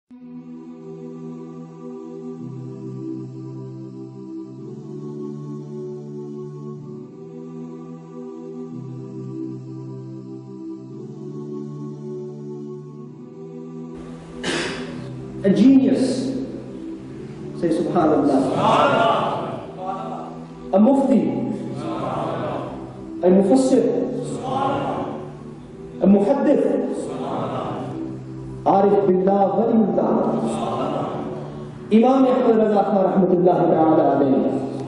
A genius. Say Subhanallah. A mufti. A mufassir. A muhaddith. Arif billah waliyullah. Imam Ahmad Raza Khan rahmatullahi ta'ala alayhi.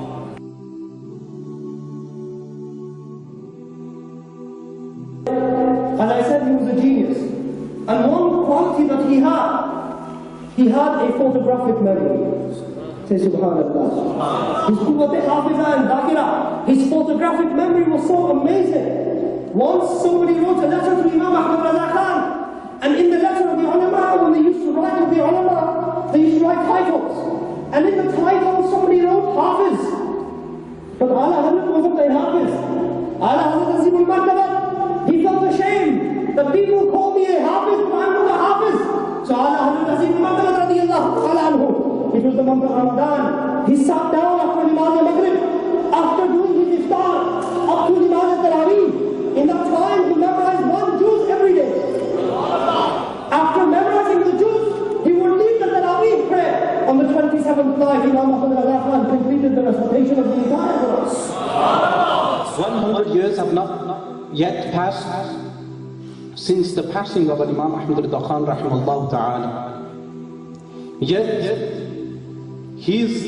As I said, he was a genius. And one quality that he had a photographic memory. Say Subhanallah. His quwwat hafiza and dhakira, his photographic memory was so amazing. Once somebody wrote a letter to Imam Ahmad Raza Khan, and in the letter of the ulama, when they used to write of the ulama, they used to write titles. And in the title somebody wrote Hafiz. But Ala Hazrat wasn't a Hafiz. Ala Hazrat Azimul Martaba, he felt ashamed that people call me a Hafiz, but I'm not a Hafiz. So Ala Hazrat Azimul Martaba radiyallahu ta'ala anhu, it was the month of Ramadan. He sat down after Namaz al-Maghrib, after doing his iftar, up to Namaz al-Tarawih. In that time, he memorized one juz every day. After memorizing the juz, he would lead the Tarawih prayer. On the 27th night, Imam Ahmad Raza Khan completed the recitation of the entire Quran. 100 years have not yet passed since the passing of Imam Ahmad Raza Khan rahimahullah ta'ala. Yet, he's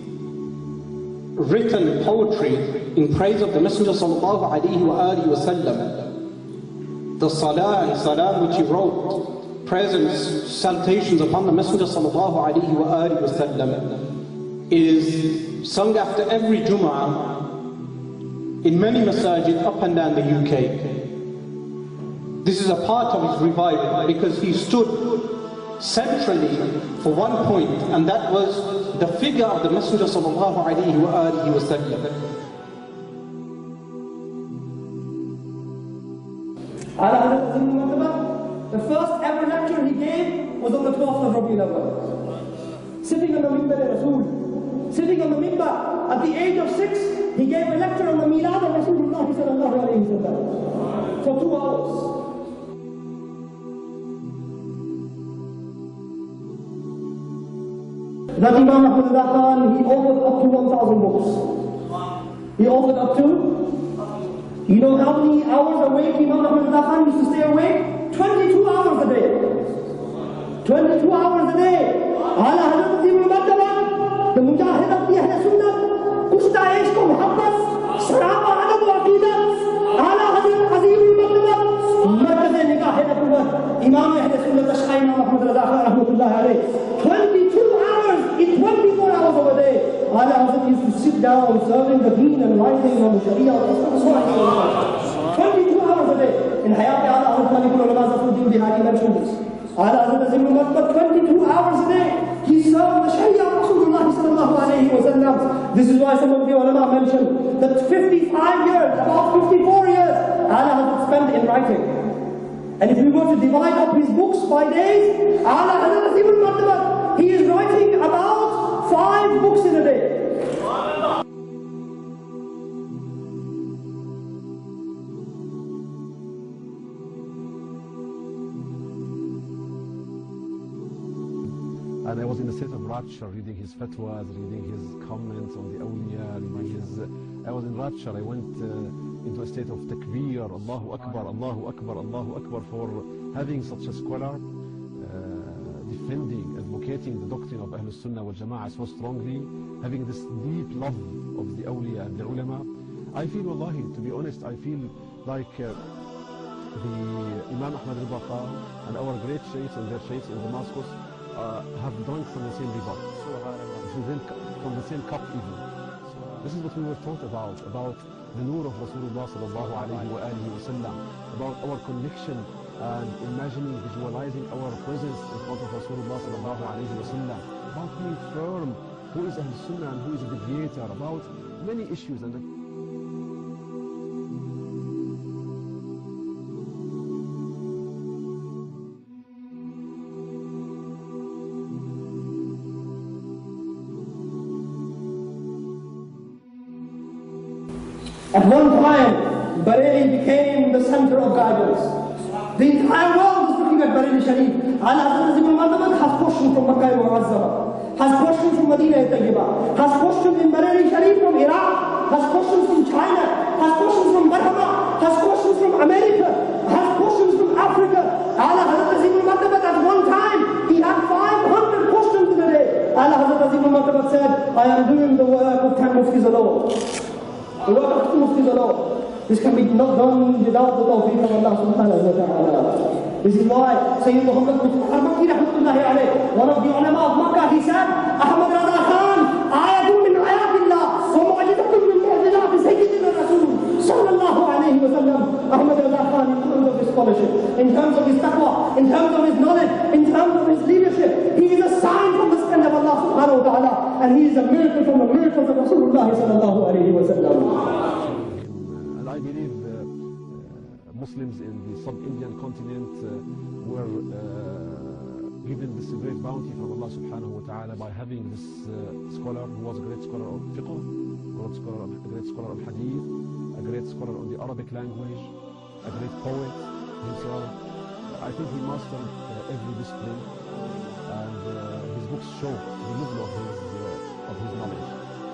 written poetry in praise of the Messenger sallallahu alayhi wa alihi wa sallam. The salah and salam which he wrote, presents, salutations upon the Messenger sallallahu alayhi wa alihi wa sallam, is sung after every Jum'ah in many masajid up and down the UK. This is a part of his revival because he stood centrally for one point, and that was the figure of the Messenger sallallahu alayhi wa alihi wa sallam. The first ever lecture he gave was on the 12th of Rabiul Awwal. Sitting on the Mimbar Rasul, sitting on the Mimbar at the age of 6, he gave a lecture on the Milad of Rasulullah sallallahu alayhi wa sallam for 2 hours. That Imam Ahmad Raza Khan, he authored up to 1,000 books. He authored up to, you know how many hours awake Imam Ahmad Raza Khan used to stay awake? 22 hours a day. 22 hours a day. Ala Hazrat Azimul Martaba, the Mujahid of the Ahl Sunnah, Kushta Ishq ko Muhabbat, Saraba Adab wa Aqidat, Ala Hazrat Azimul Martaba, Markaz Nikah Nabuwat, Imam Ahl Sunnah Tashkha Imam Ahmad Raza Khan rahmatullah alayh. 22 hours in 24 hours of a day. Ala Hazrat used to sit down serving the deen and writing on the Sharia. 22 hours a day. In Hayat Ala Hazrat Malikul Ulama Zafuddin Bihari mentioned this. Ala Hazrat Azimul Martaba, 22 hours a day. He served the Sharia of Rasulullah sallallahu alayhi wa sallam. This is why some of the ulama mentioned that 55 years, about 54 years, Ala Hazrat spent in writing. And if we were to divide up his books by days, Ala Hazrat Azimul Martaba, he is writing about 5 books in a day. And I was in a state of rapture, reading his fatwas, reading his comments on the awliya, reading his... I was in rapture. I went into a state of takbir, Allahu Akbar, Allahu Akbar, Allahu Akbar, for having such a scholar defending, advocating the doctrine of Ahlul Sunnah wal Jama'ah so strongly, having this deep love of the awliya and the ulama. I feel, wallahi, to be honest, I feel like the Imam Ahmad Raza Khan and our great sheikhs and their sheikhs in Damascus have drunk from the same river, from the same cup even. This is what we were taught about the nur of Rasulullah sallallahu alayhi wa alihi wa sallam, about our connection and imagining, visualizing our presence in front of Rasulullah sallallahu alayhi wa sallam, about being firm, who is Ahl Sunnah and who is a deviator, about many issues. And At one time, Bareilly became the center of guidance. The entire world is looking at Bareilly Sharif. Ala Hazrat Azim al-Martabat has questioned from Makkah al-Mu'azzama, has questioned from Medina al-Tayyibah, has questioned in Bareilly Sharif from Iraq, has questions from China, has questions from Burma, has questions from America, has questions from Africa. Ala Hazrat Azim al-Martabat at one time, he had 500 questions in a day. Ala Hazrat Azim al-Martabat said, I am doing the work of 10 muftis alone. The work of 2 muftis alone. This can be not done without the tawfiq of Allah subhanahu wa ta'ala. This is why Sayyid Muhammad Qutb al-Makki rahmatullahi alayh, one of the ulama of Makkah, he said, Ahmad Raza Khan, ayatun min ayatillah, wa mu'ajizatun min mu'ajizat Sayyidina Rasul sallallahu alayhi wa sallam. Ahmad Raza Khan, in terms of his scholarship, in terms of his taqwa, in terms of his knowledge, in terms of his leadership, he is a sign from the splendor of Allah subhanahu wa ta'ala, and he is a miracle from the miracles of Rasulullah sallallahu alayhi wa sallam. I believe Muslims in the sub-Indian continent were given this great bounty from Allah subhanahu wa ta'ala by having this scholar who was a great scholar of fiqh, a great scholar of hadith, a great scholar on the Arabic language, a great poet himself. I think he mastered every discipline, and his books show the level of his knowledge.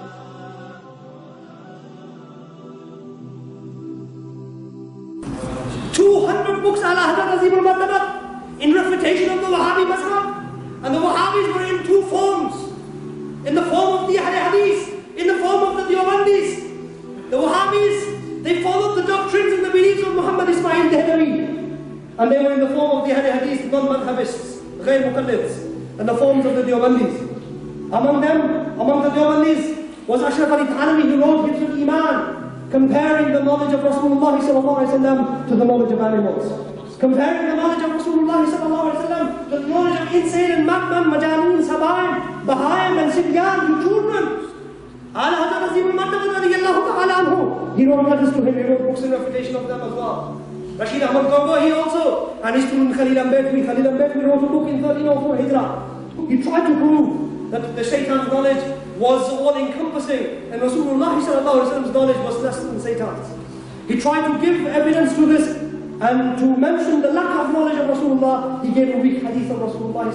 200 books ala Hazrat Azim al-Martabat in refutation of the Wahhabi Mazhab. And the Wahhabis were in 2 forms. In the form of the Ahl Hadith, in the form of the Deobandis. The Wahhabis, they followed the doctrines and the beliefs of Muhammad Ismail Dehlavi. And they were in the form of the Ahl Hadith, non-Madhabists, Ghair Muqallids, and the forms of the Deobandis. Among them, among the Deobandis, was Ashraf Ali Thanwi, who wrote Hifz al-Iman, comparing the knowledge of Rasulullah to the knowledge of animals. Comparing the knowledge of Rasulullah to the knowledge of insane and madman, majaneen, sabaim, bahaim and sibyan, the children. Ala Hazrat Azim al-Martabat radiyallahu ta'ala anhu, he wrote letters to him, he wrote books in refutation of them as well. Rashid Ahmad Gongo, he also, and his student Khalil Ambedkari wrote a book in 1304 Hijrah. He tried to prove that the shaitan's knowledge was all-encompassing, and Rasulullah's knowledge was less than Satan's. He tried to give evidence to this, and to mention the lack of knowledge of Rasulullah, he gave a weak hadith of Rasulullah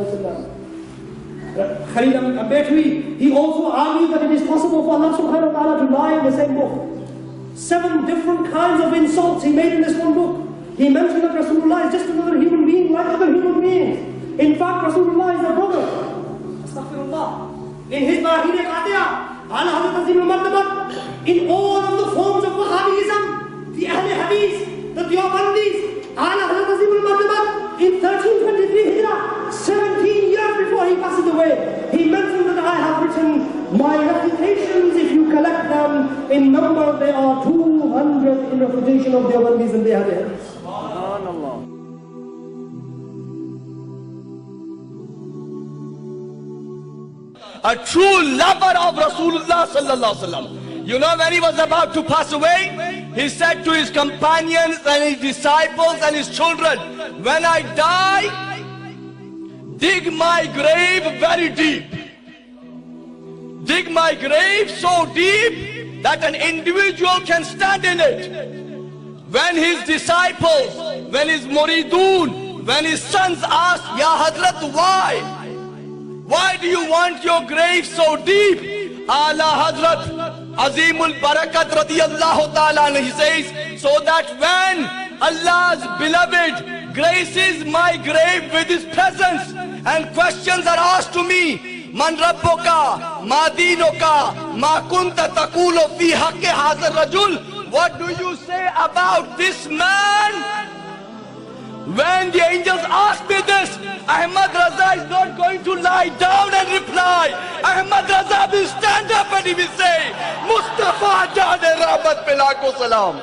Khalil Ambedkari, he also argued that it is possible for Allah subhanahu wa ta'ala to lie in the same book. 7 different kinds of insults he made in this one book. He mentioned that Rasulullah is just another human being like other human beings. In fact, Rasulullah is a brother. Astaghfirullah. In his Bahir Qati'ah, Ala Hazrat Azim al-Martabat, in all of the forms of Wahhabism, the Ahl Hadith, the Deobandis, Ala Hazrat Azim al-Martabat, in 1323 Hijrah, 17 years before he passes away, he mentioned that I have written my refutations, if you collect them, in number they are 200 in refutation of Deobandis and the Ahl Hadith. SubhanAllah. A true lover of Rasulullah sallallahu alaihi wasallam. You know, when he was about to pass away, he said to his companions and his disciples and his children, when I die, dig my grave very deep. Dig my grave so deep that an individual can stand in it. When his disciples, when his muridun, when his sons asked, Ya Hazrat, why? Why do you want your grave so deep? Ala Hazrat Azimul Barakat radiyallahu ta'ala, he says, so that when Allah's beloved graces my grave with his presence and questions are asked to me, Man Rabbuka, Ma Dinuka, Ma Kunta Taqulu fi haqqi hazar rajul, what do you say about this man? When the angels ask me this, Ahmad Raza is not going to lie down and reply. Ahmad Raza will stand up and he will say, Mustafa Jane Rahmat Pilako Salam.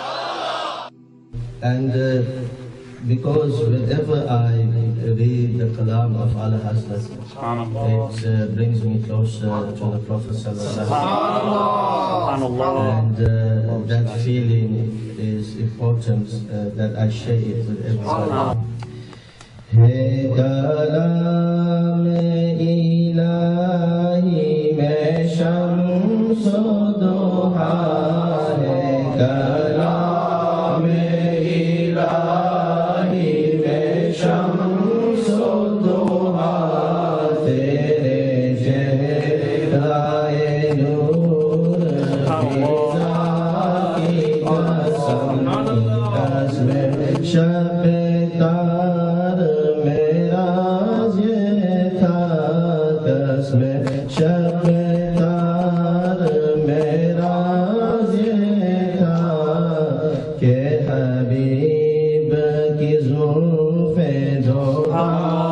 And because whenever I read the kalam of Ala Hazrat, it brings me closer to the Prophet Sallallahu Alaihi Wasallam. And that feeling is important that I share it with everybody. Hey kalam ilahi mein shams duha hai. कलाम इलाही में शम्सो दुहा तेरे चेहराए नूर फिजा की कसम शब तार मेरा ये था कसम शब तार मेरा ये था कि हबीब की ज़ुल्फ़े दो